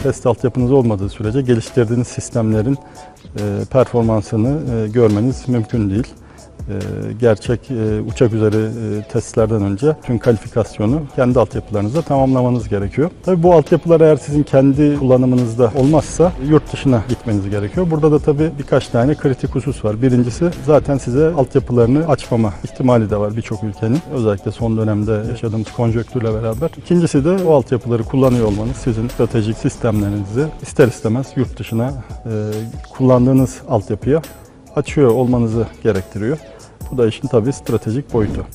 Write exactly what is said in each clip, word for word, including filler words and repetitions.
test altyapınız olmadığı sürece geliştirdiğiniz sistemlerin performansını görmeniz mümkün değil. Gerçek uçak üzeri testlerden önce tüm kalifikasyonu kendi altyapılarınızda tamamlamanız gerekiyor. Tabii bu altyapılar eğer sizin kendi kullanımınızda olmazsa yurt dışına gitmeniz gerekiyor. Burada da tabii birkaç tane kritik husus var. Birincisi zaten size altyapılarını açmama ihtimali de var birçok ülkenin. Özellikle son dönemde yaşadığımız konjonktürle beraber. İkincisi de o altyapıları kullanıyor olmanız sizin stratejik sistemlerinizi ister istemez yurt dışına kullandığınız altyapıya açıyor olmanızı gerektiriyor. Bu da işin tabii stratejik boyutu.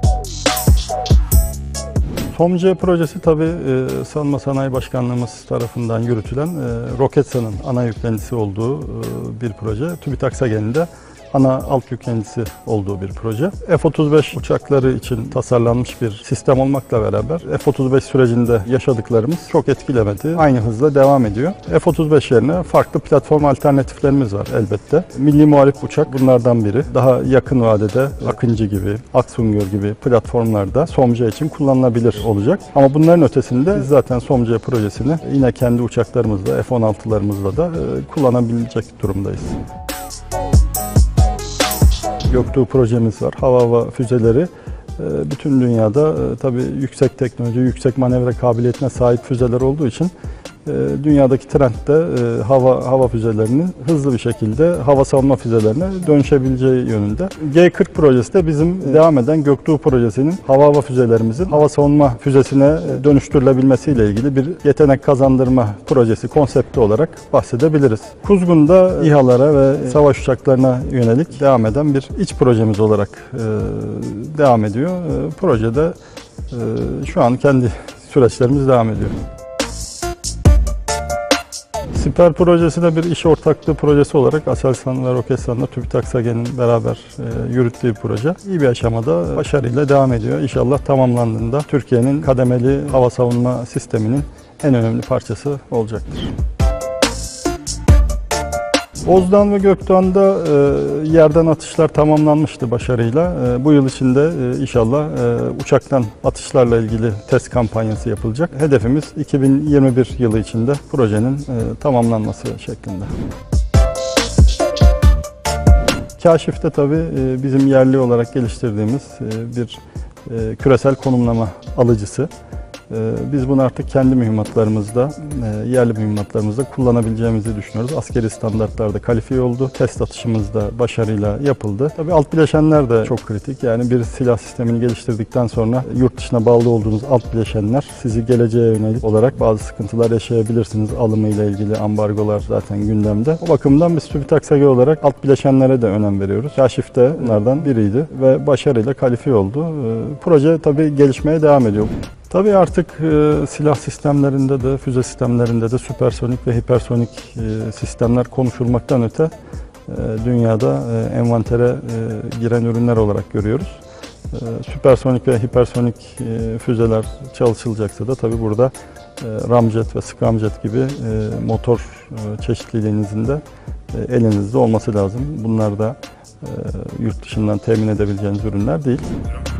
SOMC projesi tabii e, Savunma Sanayi Başkanlığımız tarafından yürütülen e, Roketsan'ın ana yüklenicisi olduğu e, bir proje. TÜBİTAK SAGEN'in de ana alt yüklenicisi olduğu bir proje. F otuz beş uçakları için tasarlanmış bir sistem olmakla beraber F otuz beş sürecinde yaşadıklarımız çok etkilemedi. Aynı hızla devam ediyor. F otuz beş yerine farklı platform alternatiflerimiz var elbette. Milli Muharip uçak bunlardan biri. Daha yakın vadede Akıncı gibi, Aksunger gibi platformlarda SOMC için kullanılabilir olacak. Ama bunların ötesinde biz zaten SOMC projesini yine kendi uçaklarımızla, F on altılarımızla da kullanabilecek durumdayız. Göktuğ projemiz var. Hava hava füzeleri bütün dünyada tabii yüksek teknoloji, yüksek manevra kabiliyetine sahip füzeler olduğu için dünyadaki trend de hava hava füzelerinin hızlı bir şekilde hava savunma füzelerine dönüşebileceği yönünde. G kırk projesi de bizim devam eden Göktuğ projesinin hava hava füzelerimizin hava savunma füzesine dönüştürülebilmesiyle ilgili bir yetenek kazandırma projesi konsepti olarak bahsedebiliriz. Kuzgun'da İHA'lara ve savaş uçaklarına yönelik devam eden bir iç projemiz olarak devam ediyor. Projede şu an kendi süreçlerimiz devam ediyor. SİPER projesi de bir iş ortaklığı projesi olarak Aselsan ve Roketsan'la TÜBİTAK SAGEN'in beraber e, yürüttüğü bir proje. İyi bir aşamada başarıyla devam ediyor. İnşallah tamamlandığında Türkiye'nin kademeli hava savunma sisteminin en önemli parçası olacaktır. Bozdoğan ve Gökdoğan'da e, yerden atışlar tamamlanmıştı başarıyla. E, bu yıl içinde e, inşallah e, uçaktan atışlarla ilgili test kampanyası yapılacak. Hedefimiz iki bin yirmi bir yılı içinde projenin e, tamamlanması şeklinde. Kaşif'te tabii e, bizim yerli olarak geliştirdiğimiz e, bir e, küresel konumlama alıcısı. Biz bunu artık kendi mühimmatlarımızda, yerli mühimmatlarımızda kullanabileceğimizi düşünüyoruz. Askeri standartlarda kalifiye oldu. Test atışımız da başarıyla yapıldı. Tabii alt bileşenler de çok kritik. Yani bir silah sistemini geliştirdikten sonra yurt dışına bağlı olduğunuz alt bileşenler sizi geleceğe yönelik olarak bazı sıkıntılar yaşayabilirsiniz. Alımıyla ilgili ambargolar zaten gündemde. O bakımdan biz TÜBİTAK SAGE olarak alt bileşenlere de önem veriyoruz. Kaşif de bunlardan biriydi ve başarıyla kalifiye oldu. Proje tabii gelişmeye devam ediyor. Tabii artık e, silah sistemlerinde de, füze sistemlerinde de süpersonik ve hipersonik e, sistemler konuşulmaktan öte e, dünyada e, envantere e, giren ürünler olarak görüyoruz. E, süpersonik ve hipersonik e, füzeler çalışılacaksa da tabii burada e, ramjet ve scramjet gibi e, motor e, çeşitliliğinizin de e, elinizde olması lazım. Bunlar da e, yurt dışından temin edebileceğiniz ürünler değil.